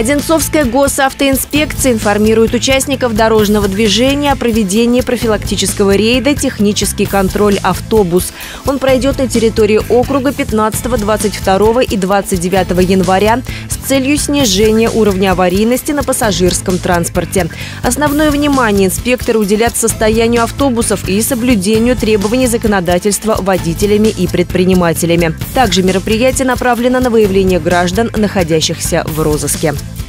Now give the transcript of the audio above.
Одинцовская госавтоинспекция информирует участников дорожного движения о проведении профилактического рейда «Технический контроль автобус». Он пройдет на территории округа 15, 22 и 29 января с целью снижения уровня аварийности на пассажирском транспорте. Основное внимание инспекторы уделят состоянию автобусов и соблюдению требований законодательства водителями и предпринимателями. Также мероприятие направлено на выявление граждан, находящихся в розыске.